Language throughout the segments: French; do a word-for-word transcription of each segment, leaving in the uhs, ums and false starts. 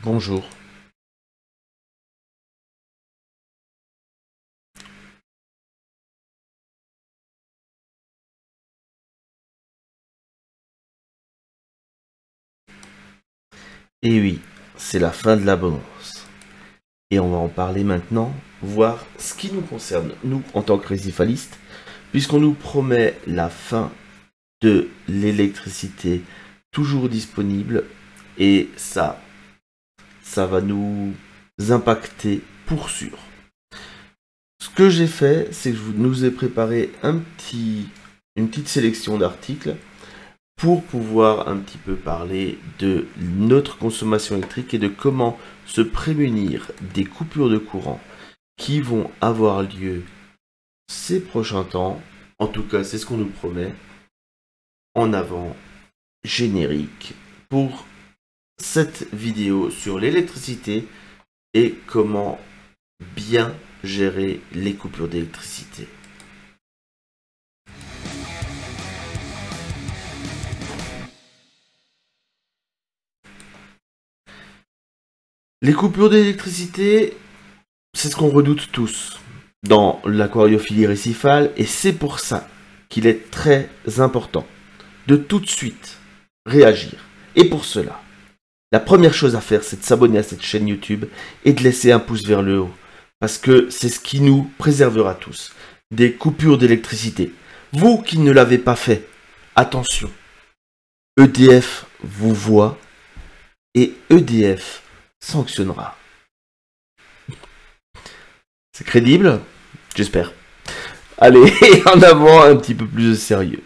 Bonjour. Et oui, c'est la fin de l'abondance. Et on va en parler maintenant, voir ce qui nous concerne, nous, en tant que récifalistes, puisqu'on nous promet la fin de l'électricité toujours disponible, et ça, ça va nous impacter pour sûr. Ce que j'ai fait, c'est que je nous ai préparé un petit, une petite sélection d'articles pour pouvoir un petit peu parler de notre consommation électrique et de comment se prémunir des coupures de courant qui vont avoir lieu ces prochains temps. En tout cas, c'est ce qu'on nous promet. En avant, générique pour cette vidéo sur l'électricité et comment bien gérer les coupures d'électricité. Les coupures d'électricité, c'est ce qu'on redoute tous dans l'aquariophilie récifale, et c'est pour ça qu'il est très important de tout de suite réagir. Et pour cela, la première chose à faire, c'est de s'abonner à cette chaîne YouTube et de laisser un pouce vers le haut, parce que c'est ce qui nous préservera tous des coupures d'électricité. Vous qui ne l'avez pas fait, attention, E D F vous voit et E D F sanctionnera. C'est crédible? J'espère. Allez, en avant, un petit peu plus de sérieux.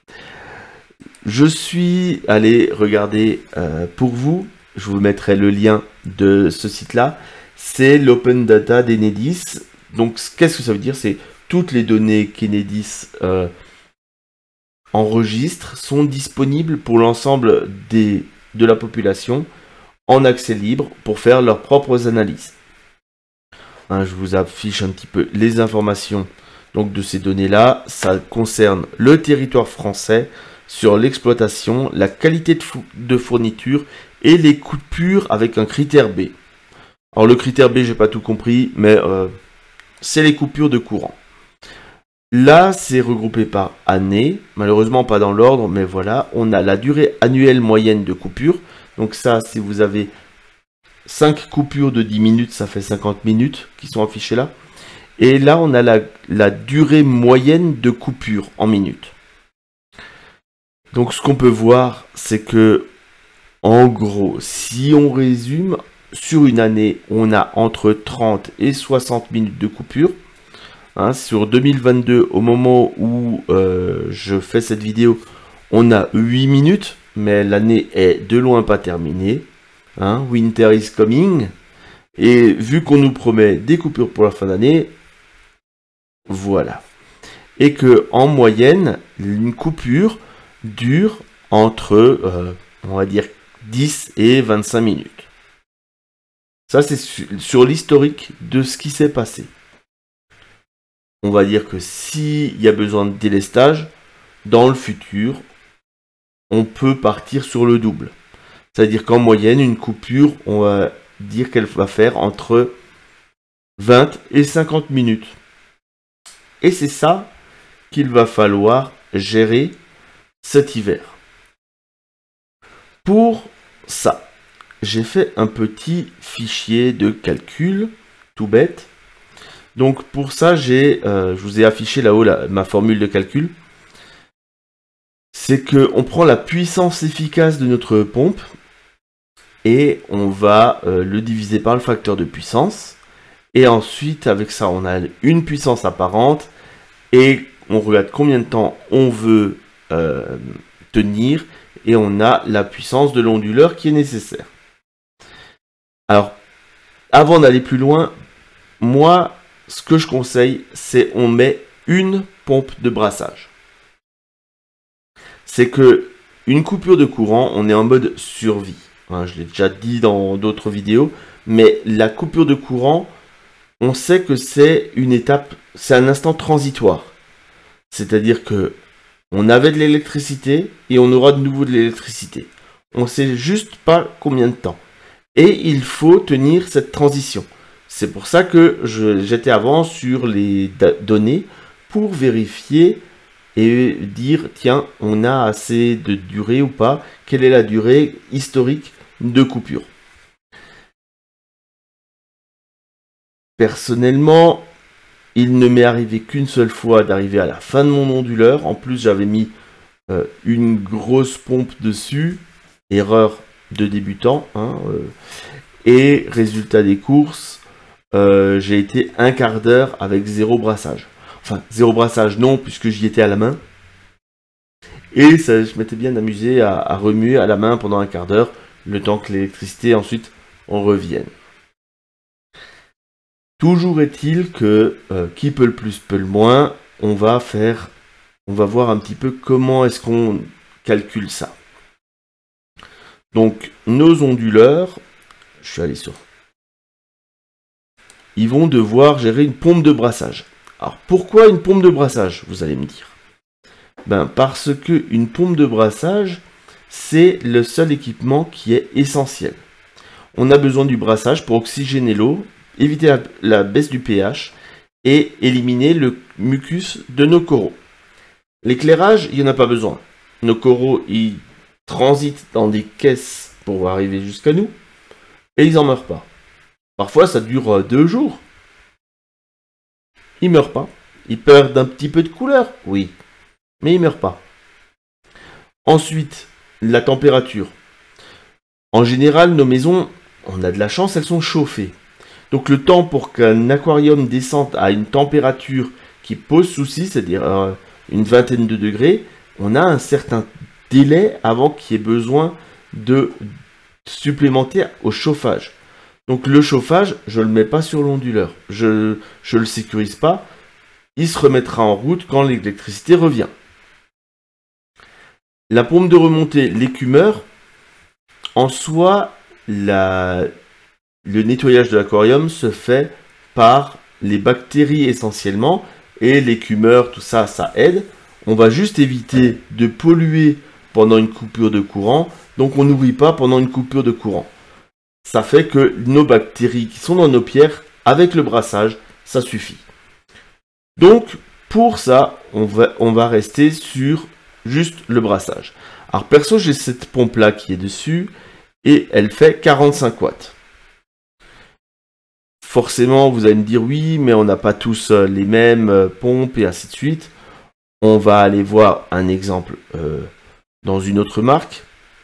Je suis allé regarder euh, pour vous, je vous mettrai le lien de ce site-là, c'est l'Open Data d'Enedis. Donc, qu'est-ce que ça veut dire? C'est toutes les données qu'Enedis euh, enregistre sont disponibles pour l'ensemble des de la population en accès libre pour faire leurs propres analyses. Hein, je vous affiche un petit peu les informations donc, de ces données-là. Ça concerne le territoire français sur l'exploitation, la qualité de, de fourniture et les coupures avec un critère B. Alors le critère B, j'ai pas tout compris, mais euh, c'est les coupures de courant. Là, c'est regroupé par année, malheureusement pas dans l'ordre, mais voilà, on a la durée annuelle moyenne de coupure. Donc ça, si vous avez cinq coupures de dix minutes, ça fait cinquante minutes qui sont affichées là. Et là, on a la, la durée moyenne de coupure en minutes. Donc ce qu'on peut voir, c'est que, en gros, si on résume, sur une année, on a entre trente et soixante minutes de coupure. Hein, sur deux mille vingt-deux, au moment où euh, je fais cette vidéo, on a huit minutes, mais l'année est de loin pas terminée. Hein, winter is coming. Et vu qu'on nous promet des coupures pour la fin d'année, voilà. Et que en moyenne, une coupure dure entre, euh, on va dire, dix et vingt-cinq minutes. Ça, c'est sur, sur l'historique de ce qui s'est passé. On va dire que s'il y a besoin de délestage, dans le futur, on peut partir sur le double. C'est-à-dire qu'en moyenne, une coupure, on va dire qu'elle va faire entre vingt et cinquante minutes. Et c'est ça qu'il va falloir gérer cet hiver. Pour ça, j'ai fait un petit fichier de calcul, tout bête. Donc pour ça, j'ai, euh, je vous ai affiché là-haut ma formule de calcul. C'est qu'on prend la puissance efficace de notre pompe et on va euh, le diviser par le facteur de puissance. Et ensuite, avec ça, on a une puissance apparente et on regarde combien de temps on veut euh, tenir et on a la puissance de l'onduleur qui est nécessaire. Alors, avant d'aller plus loin, moi, ce que je conseille, c'est on met une pompe de brassage. C'est que une coupure de courant, on est en mode survie. Hein, je l'ai déjà dit dans d'autres vidéos, mais la coupure de courant, on sait que c'est une étape, c'est un instant transitoire. C'est-à-dire que on avait de l'électricité et on aura de nouveau de l'électricité. On ne sait juste pas combien de temps. Et il faut tenir cette transition. C'est pour ça que j'étais avant sur les données pour vérifier et dire, tiens, on a assez de durée ou pas, quelle est la durée historique de coupure. Personnellement, il ne m'est arrivé qu'une seule fois d'arriver à la fin de mon onduleur. En plus, j'avais mis euh, une grosse pompe dessus, erreur de débutant, hein, euh, et résultat des courses, euh, j'ai été un quart d'heure avec zéro brassage. Enfin, zéro brassage non, puisque j'y étais à la main. Et ça, je m'étais bien amusé à, à remuer à la main pendant un quart d'heure, le temps que l'électricité ensuite en revienne. Toujours est-il que euh, qui peut le plus peut le moins, on va faire, on va voir un petit peu comment est-ce qu'on calcule ça. Donc nos onduleurs, je suis allé sur, ils vont devoir gérer une pompe de brassage. Alors pourquoi une pompe de brassage, vous allez me dire? Ben parce que une pompe de brassage, c'est le seul équipement qui est essentiel. On a besoin du brassage pour oxygéner l'eau, éviter la, la baisse du pH et éliminer le mucus de nos coraux. L'éclairage, il n'y en a pas besoin. Nos coraux, ils transitent dans des caisses pour arriver jusqu'à nous et ils n'en meurent pas. Parfois, ça dure deux jours. Ils meurent pas. Ils perdent un petit peu de couleur, oui, mais ils meurent pas. Ensuite, la température. En général, nos maisons, on a de la chance, elles sont chauffées. Donc le temps pour qu'un aquarium descende à une température qui pose souci, c'est-à-dire euh, une vingtaine de degrés, on a un certain délai avant qu'il y ait besoin de supplémenter au chauffage. Donc le chauffage, je ne le mets pas sur l'onduleur, je ne le sécurise pas, il se remettra en route quand l'électricité revient. La pompe de remontée, l'écumeur, en soi, la... le nettoyage de l'aquarium se fait par les bactéries essentiellement, et l'écumeur, tout ça, ça aide. On va juste éviter de polluer pendant une coupure de courant, donc on n'oublie pas pendant une coupure de courant. Ça fait que nos bactéries qui sont dans nos pierres, avec le brassage, ça suffit. Donc, pour ça, on va, on va rester sur juste le brassage. Alors perso, j'ai cette pompe-là qui est dessus, et elle fait quarante-cinq watts. Forcément, vous allez me dire oui, mais on n'a pas tous les mêmes pompes et ainsi de suite. On va aller voir un exemple euh, dans une autre marque.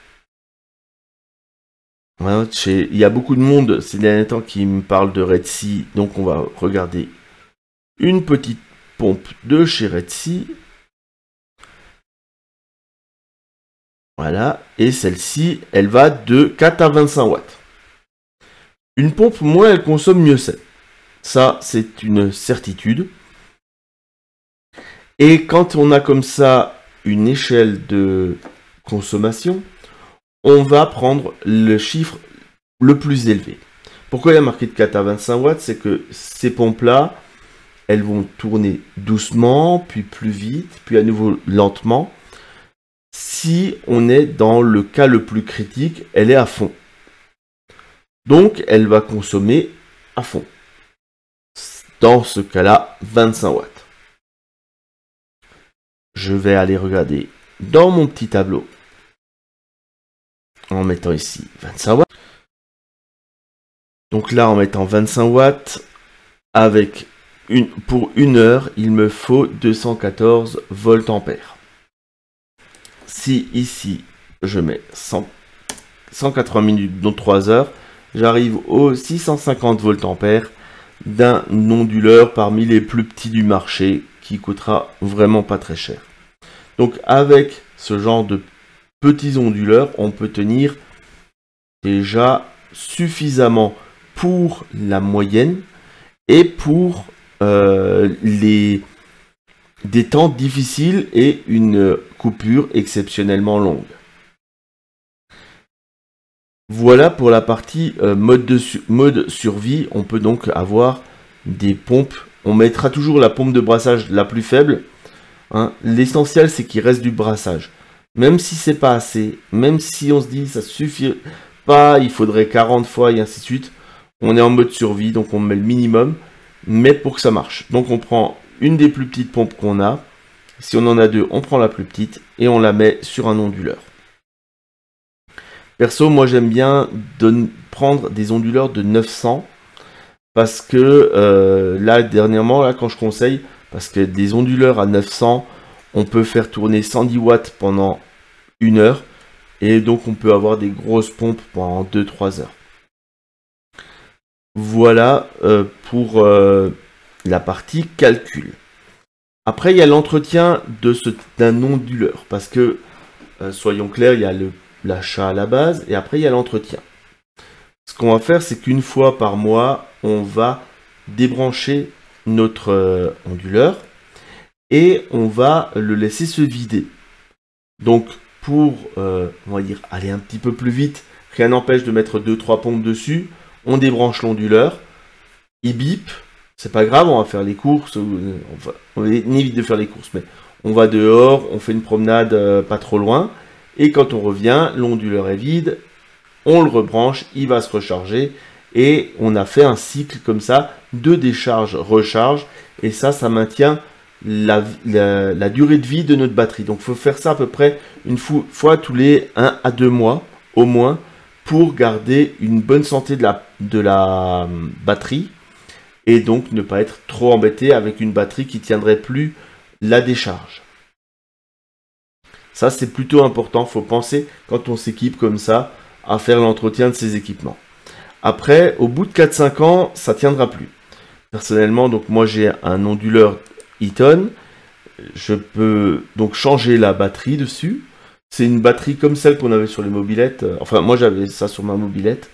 Ouais, chez... Il y a beaucoup de monde ces derniers temps qui me parle de Red Sea, donc on va regarder une petite pompe de chez Red Sea. Voilà, et celle-ci, elle va de quatre à vingt-cinq watts. Une pompe, moins elle consomme, mieux c'est. Ça, c'est une certitude. Et quand on a comme ça une échelle de consommation, on va prendre le chiffre le plus élevé. Pourquoi il y a marqué de quatre à vingt-cinq watts? C'est que ces pompes-là, elles vont tourner doucement, puis plus vite, puis à nouveau lentement. Si on est dans le cas le plus critique, elle est à fond. Donc, elle va consommer à fond. Dans ce cas-là, vingt-cinq watts. Je vais aller regarder dans mon petit tableau. En mettant ici vingt-cinq watts. Donc là, en mettant vingt-cinq watts, avec une, pour une heure, il me faut deux cent quatorze volts ampères. Si ici, je mets cent, cent quatre-vingts minutes, donc trois heures, j'arrive aux six cent cinquante volts ampères d'un onduleur parmi les plus petits du marché qui coûtera vraiment pas très cher. Donc avec ce genre de petits onduleurs, on peut tenir déjà suffisamment pour la moyenne et pour euh, les des temps difficiles et une coupure exceptionnellement longue. Voilà pour la partie euh, mode, de su mode survie. On peut donc avoir des pompes. On mettra toujours la pompe de brassage la plus faible. Hein. L'essentiel, c'est qu'il reste du brassage. Même si c'est pas assez, même si on se dit ça suffit pas, il faudrait quarante fois et ainsi de suite. On est en mode survie, donc on met le minimum, mais pour que ça marche. Donc on prend une des plus petites pompes qu'on a. Si on en a deux, on prend la plus petite et on la met sur un onduleur. Perso, moi j'aime bien de prendre des onduleurs de neuf cents parce que euh, là dernièrement, là quand je conseille, parce que des onduleurs à neuf cents, on peut faire tourner cent dix watts pendant une heure et donc on peut avoir des grosses pompes pendant deux trois heures. Voilà euh, pour euh, la partie calcul. Après, il y a l'entretien de ce d'un onduleur, parce que, euh, soyons clairs, il y a l'achat à la base, et après, il y a l'entretien. Ce qu'on va faire, c'est qu'une fois par mois, on va débrancher notre euh, onduleur, et on va le laisser se vider. Donc, pour, euh, on va dire, aller un petit peu plus vite, rien n'empêche de mettre deux trois pompes dessus, on débranche l'onduleur, il bip. C'est pas grave, on va faire les courses, on, va, on évite de faire les courses, mais on va dehors, on fait une promenade euh, pas trop loin, et quand on revient, l'onduleur est vide, on le rebranche, il va se recharger, et on a fait un cycle comme ça, de décharge, recharge, et ça, ça maintient la, la, la durée de vie de notre batterie. Donc il faut faire ça à peu près une fois tous les un à deux mois, au moins, pour garder une bonne santé de la, de la batterie, et donc ne pas être trop embêté avec une batterie qui tiendrait plus la décharge. Ça, c'est plutôt important. Il faut penser, quand on s'équipe comme ça, à faire l'entretien de ses équipements. Après, au bout de quatre cinq ans, ça tiendra plus. Personnellement, donc moi j'ai un onduleur Eaton. Je peux donc changer la batterie dessus. C'est une batterie comme celle qu'on avait sur les mobilettes. Enfin, moi j'avais ça sur ma mobilette.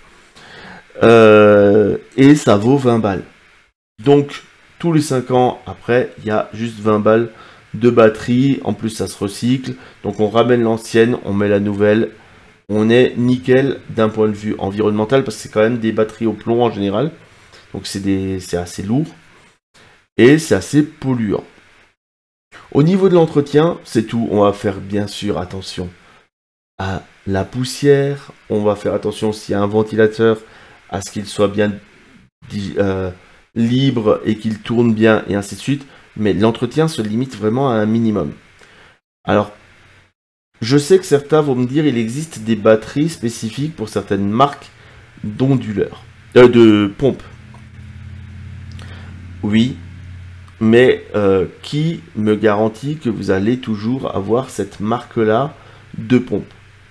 Euh, et ça vaut vingt balles. Donc, tous les cinq ans, après, il y a juste vingt balles de batterie. En plus, ça se recycle. Donc, on ramène l'ancienne, on met la nouvelle. On est nickel d'un point de vue environnemental parce que c'est quand même des batteries au plomb en général. Donc, c'est assez lourd. Et c'est assez polluant. Au niveau de l'entretien, c'est tout. On va faire bien sûr attention à la poussière. On va faire attention s'il y a un ventilateur à ce qu'il soit bien euh, libre et qu'il tourne bien et ainsi de suite, mais l'entretien se limite vraiment à un minimum. Alors, je sais que certains vont me dire il existe des batteries spécifiques pour certaines marques d'onduleurs, euh, de pompes. Oui, mais euh, qui me garantit que vous allez toujours avoir cette marque-là de pompe?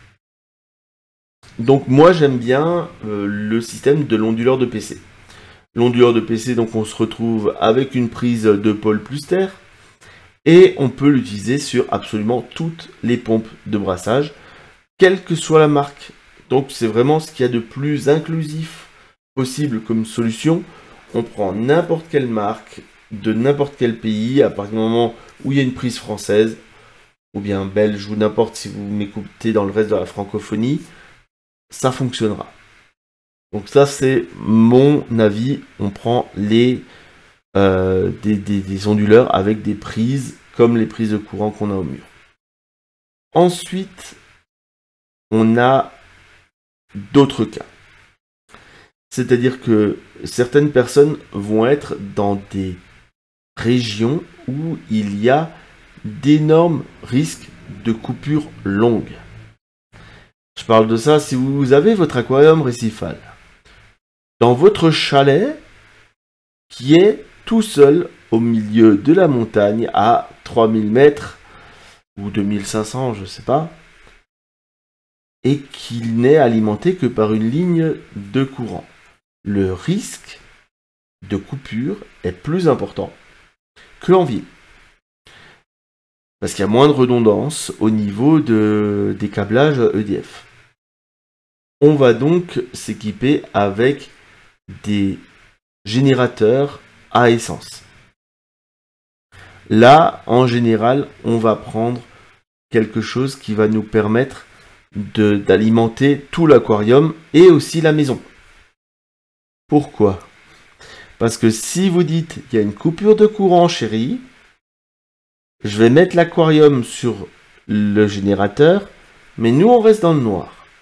Donc moi j'aime bien euh, le système de l'onduleur de P C. L'onduleur de P C, donc on se retrouve avec une prise de pôle plus terre et on peut l'utiliser sur absolument toutes les pompes de brassage, quelle que soit la marque. Donc c'est vraiment ce qu'il y a de plus inclusif possible comme solution. On prend n'importe quelle marque de n'importe quel pays à partir du moment où il y a une prise française ou bien belge ou n'importe si vous m'écoutez dans le reste de la francophonie, ça fonctionnera. Donc ça c'est mon avis, on prend les euh, des, des, des onduleurs avec des prises comme les prises de courant qu'on a au mur. Ensuite, on a d'autres cas. C'est-à-dire que certaines personnes vont être dans des régions où il y a d'énormes risques de coupures longues. Je parle de ça si vous avez votre aquarium récifal dans votre chalet qui est tout seul au milieu de la montagne à trois mille mètres ou deux mille cinq cents, je sais pas, et qu'il n'est alimenté que par une ligne de courant. Le risque de coupure est plus important qu'en ville. Parce qu'il y a moins de redondance au niveau de, des câblages E D F. On va donc s'équiper avec des générateurs à essence. Là, en général, on va prendre quelque chose qui va nous permettre d'alimenter tout l'aquarium et aussi la maison. Pourquoi? Parce que si vous dites qu'il y a une coupure de courant, chérie, je vais mettre l'aquarium sur le générateur, mais nous on reste dans le noir.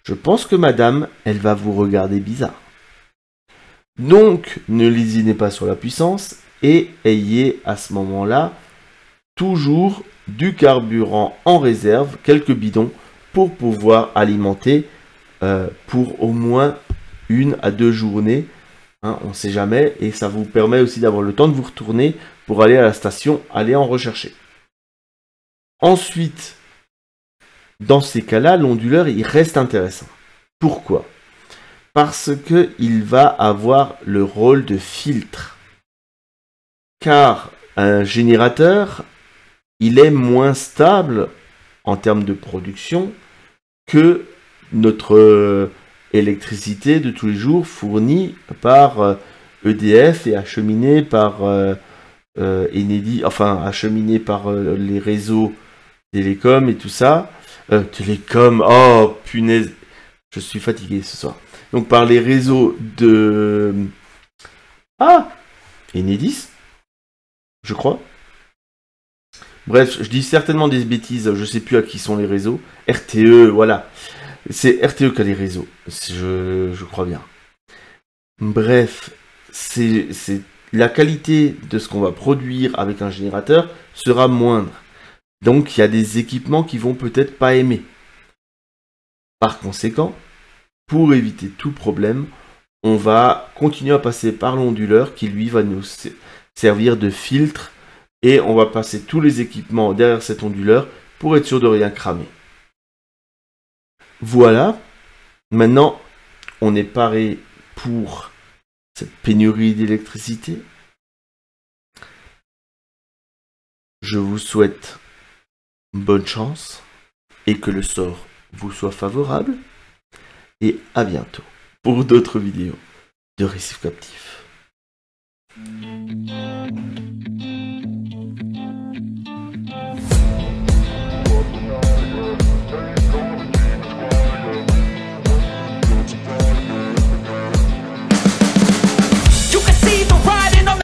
Je pense que madame, elle va vous regarder bizarre. Donc, ne lésinez pas sur la puissance et ayez à ce moment-là toujours du carburant en réserve, quelques bidons, pour pouvoir alimenter euh, pour au moins une à deux journées. Hein, on ne sait jamais, et ça vous permet aussi d'avoir le temps de vous retourner pour aller à la station, aller en rechercher. Ensuite, dans ces cas-là, l'onduleur, il reste intéressant. Pourquoi? Parce qu'il va avoir le rôle de filtre. Car un générateur, il est moins stable en termes de production que notre euh, électricité de tous les jours fournie par euh, E D F et acheminée par euh, euh, Enedis, enfin acheminée par euh, les réseaux télécom et tout ça. Euh, télécom, oh punaise, je suis fatigué ce soir. Donc par les réseaux de... Ah Enedis, je crois. Bref, je dis certainement des bêtises, je sais plus à qui sont les réseaux. R T E, voilà. C'est R T E qui a les réseaux, je, je crois bien. Bref, c'est la qualité de ce qu'on va produire avec un générateur sera moindre. Donc il y a des équipements qui vont peut-être pas aimer. Par conséquent, pour éviter tout problème, on va continuer à passer par l'onduleur qui lui va nous servir de filtre. Et on va passer tous les équipements derrière cet onduleur pour être sûr de rien cramer. Voilà. Maintenant, on est paré pour cette pénurie d'électricité. Je vous souhaite bonne chance et que le sort vous soit favorable. Et à bientôt pour d'autres vidéos de Récif Captif.